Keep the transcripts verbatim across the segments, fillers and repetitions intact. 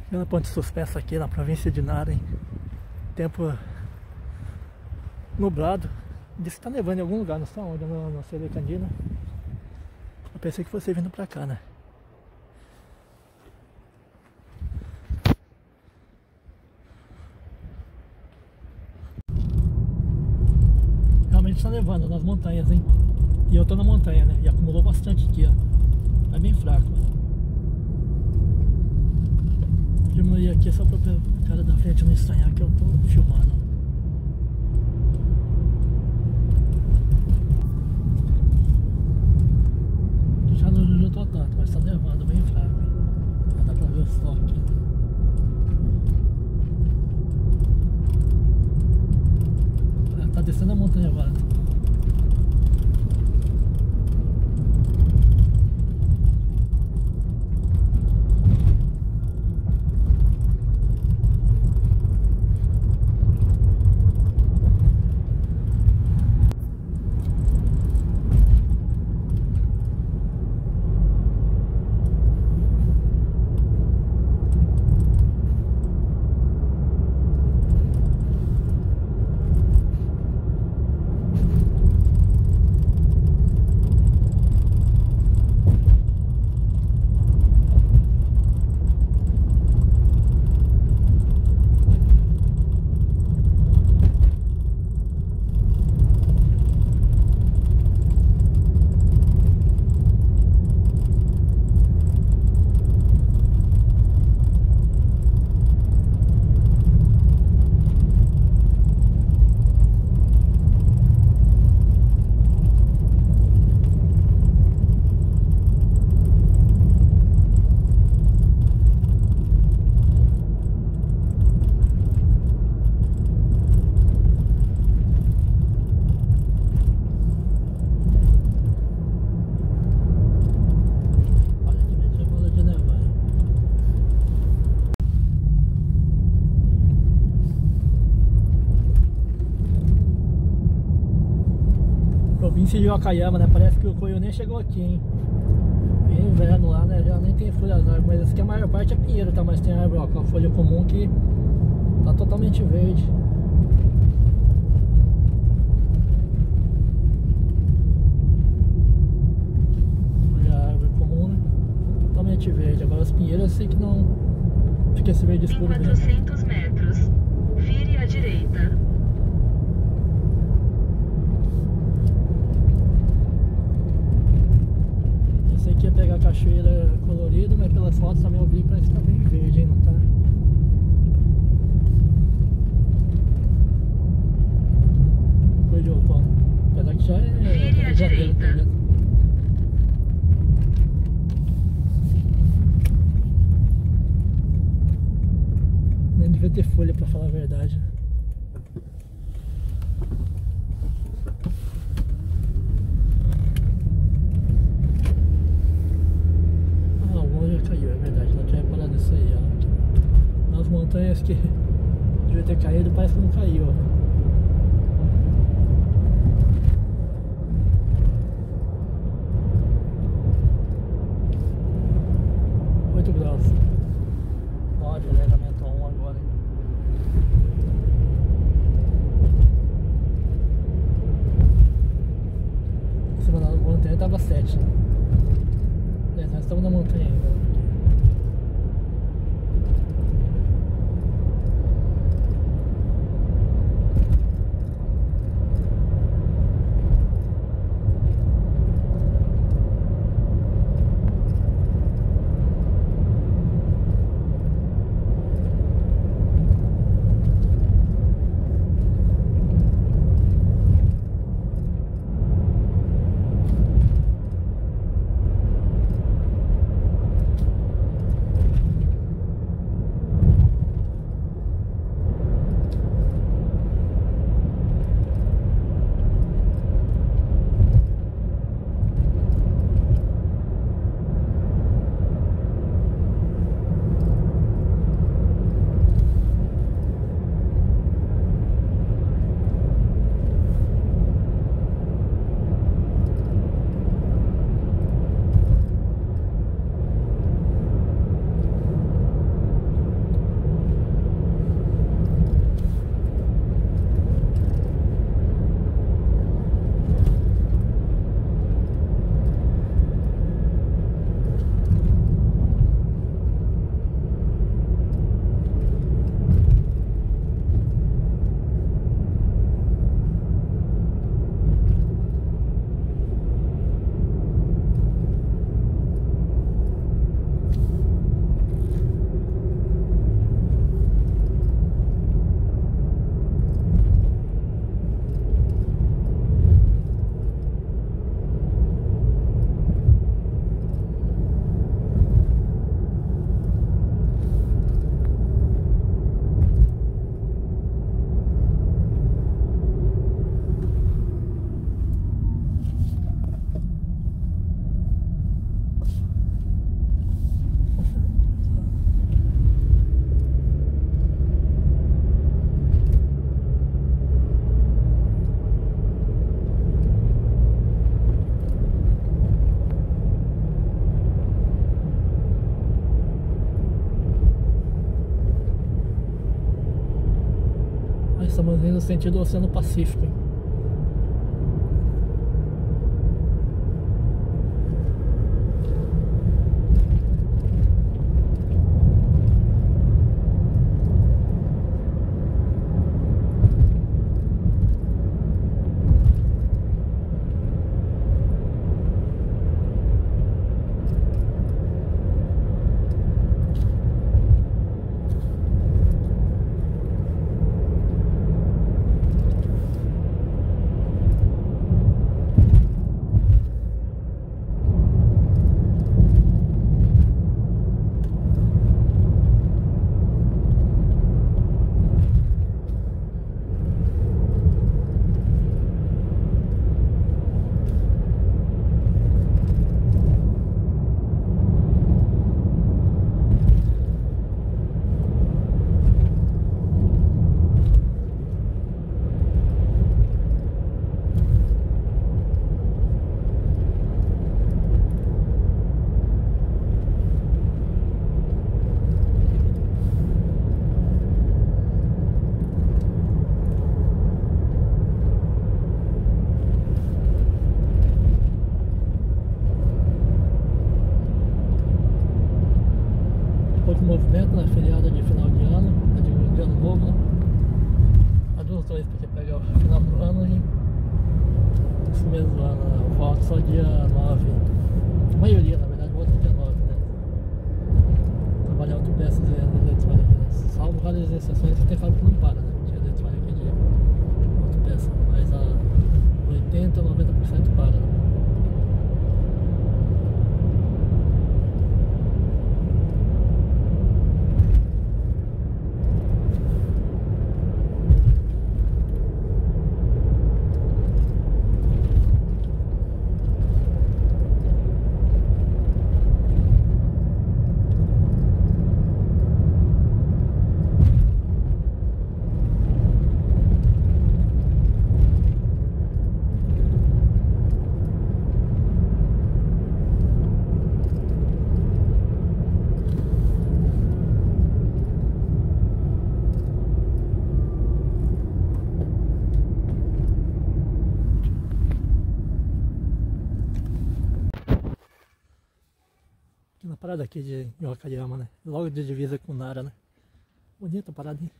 Pela ponte suspensa aqui na província de Naren. Tempo nublado. Diz que tá nevando em algum lugar, não sei onde, não, não sei, Candina. Eu pensei que fosse vindo pra cá, né? Realmente tá nevando nas montanhas, hein? E eu tô na montanha, né? E acumulou bastante aqui, ó. É bem fraco. Diminuir aqui só para o cara da frente não estranhar que eu tô filmando. Aqui já não juntou tanto, mas tá nevando bem fraco. Já dá pra ver o sol aqui. Tá descendo a montanha agora. Província de Wakayama, né? Parece que o coio nem chegou aqui, hein? É inverno lá, né? Já nem tem folhas nas árvores, mas essa aqui a maior parte é pinheiro, tá? Mas tem árvore ó, com a folha comum que tá totalmente verde. Olha a árvore comum, né? Totalmente verde. Agora os pinheiros eu sei que não fica esse verde escuro mesmo. Em quatrocentos metros, vire à direita. Aqui ia pegar a cachoeira colorida, mas pelas fotos também eu vi que parece que tá bem verde, hein? Não tá? Cor de outono. Apesar que já é. Vire à direita. Nem devia ter folha pra falar a verdade. Caiu, é verdade, não tinha reparado isso aí, ó. Nas montanhas que devia ter caído, parece que não caiu, ó. oito graus. nove, alertamento um agora, hein? Em cima da montanha tava sete, né? É, nós estamos na montanha ainda. Estamos indo no sentido do Oceano Pacífico. Movimento na feriada de final de ano, de, de ano novo, né? A dos dois, porque pega o final do ano e esse mesmo ano, né? Eu volto só dia nove. A maioria, na verdade, volta dia nove, né? Trabalhar autopeças eletrônicas, né? Salvo várias exceções que tem fábrica que não para, né? Porque a eletrônica de autopeça, mas a oitenta, noventa por cento para, né? Na parada aqui de Wakayama, né? Logo de divisa com Nara, né? Bonita a parada, hein?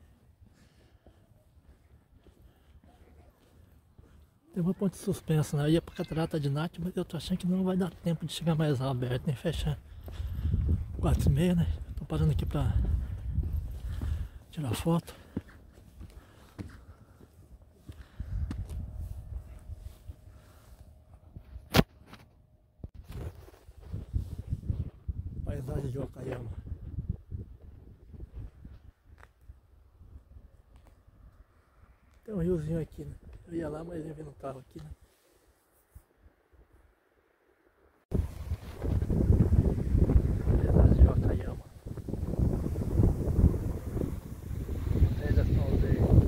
Tem uma ponte suspensa, né? Eu ia pra Catarata de Nath, mas eu tô achando que não vai dar tempo de chegar mais aberto, nem fechar. quatro e meia, né? Tô parando aqui pra tirar foto. Paisagem de Wakayama. Tem um riozinho aqui, né? Eu ia lá, mas eu vi no carro aqui, né? Paisagem de Wakayama. Eles estão aí.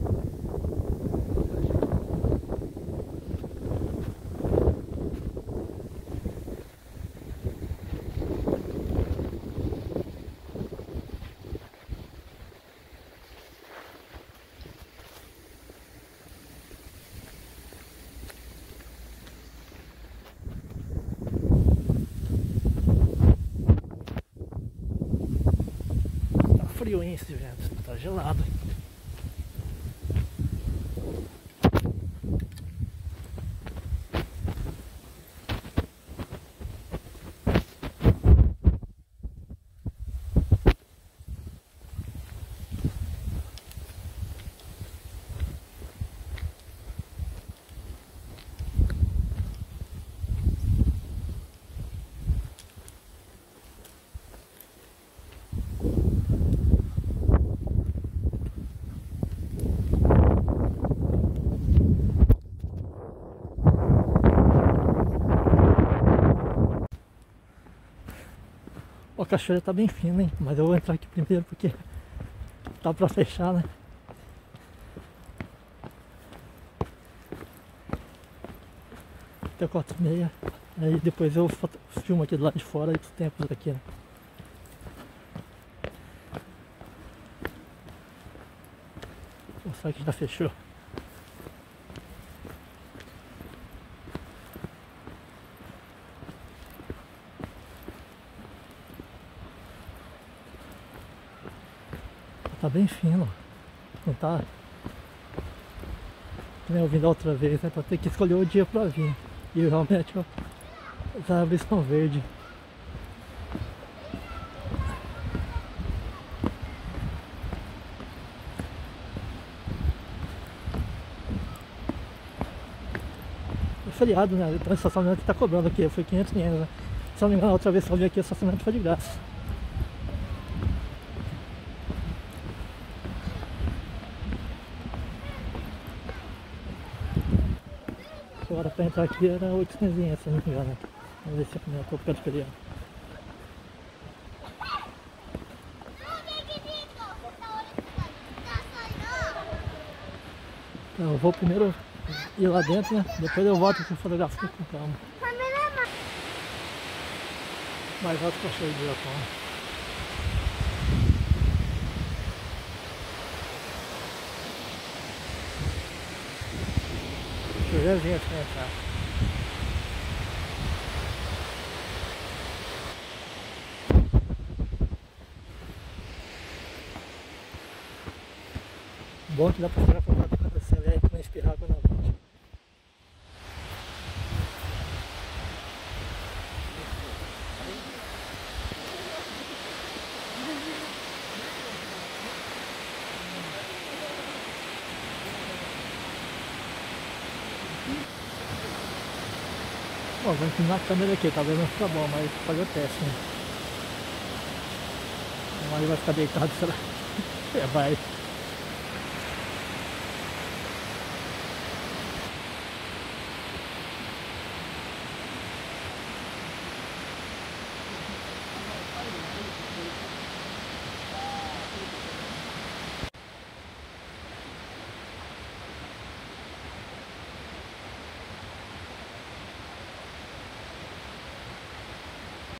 Frio, hein, esse vento, tá gelado. Ó, a cachoeira tá bem fina, hein? Mas eu vou entrar aqui primeiro porque tá pra fechar, né? Até quatro e meia. Aí depois eu filmo aqui do lado de fora e dos tempos aqui, né? Só que já fechou. Tá bem fino. Não tá. Nem eu vim da outra vez, né? Pra ter que escolher o dia pra vir. E realmente, ó, as árvores estão verdes. É feriado, né? Então o estacionamento tá cobrando aqui. Foi quinhentos ienes, né? Se não me engano, a outra vez que eu vi aqui, o estacionamento foi de graça. Agora pra entrar aqui era oitocentos ienes, se não me engano. Vamos ver se eu tô ficando feriado. Então, eu vou primeiro ir lá dentro, né? Depois eu volto com fotografia com calma. Mais alto que eu cheio de Japão. Eu já vim assim entrar. Bom que dá pra tirar foto quando você acelera e espirrar quando ela bate. Bom, vou inclinar a câmera aqui, talvez não fica bom, mas vou fazer o teste, né? Mas vai ficar deitado, será? É, vai.